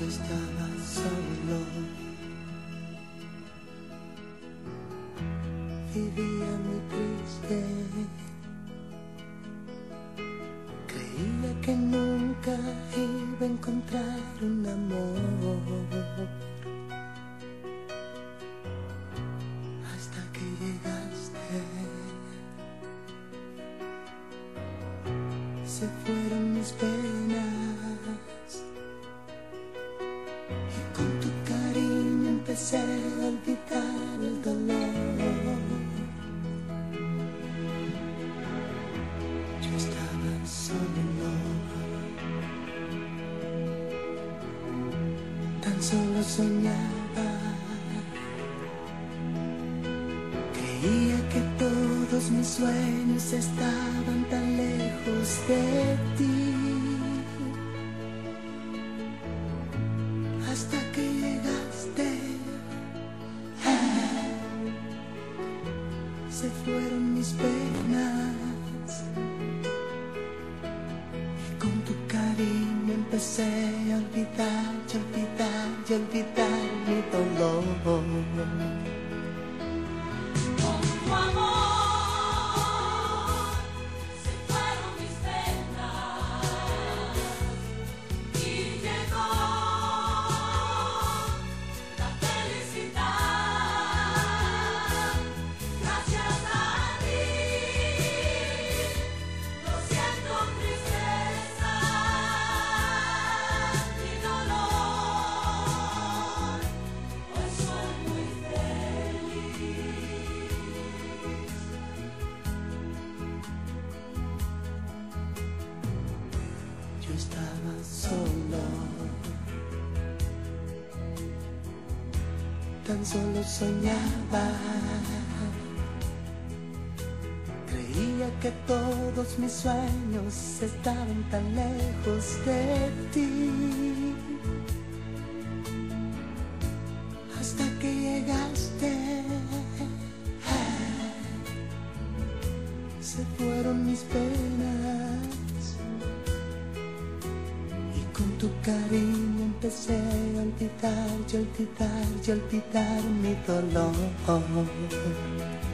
estaba solo, vivía muy triste, creía que nunca iba a encontrar un amor, hasta que llegaste. Se fueron mis penas y con tu cariño empecé a olvidar el dolor. Yo estaba solo, tan solo soñaba, creía que todos mis sueños estaban tan lejos de ti, hasta que llegaste. Se fueron mis penas y con tu cariño empecé a olvidar y olvidar y olvidar mi dolor. Yo estaba solo, tan solo soñaba, creía que todos mis sueños estaban tan lejos de ti, hasta que llegaste. Se fueron mis penas y con tu cariño empecé a olvidar y olvidar y olvidar mi dolor.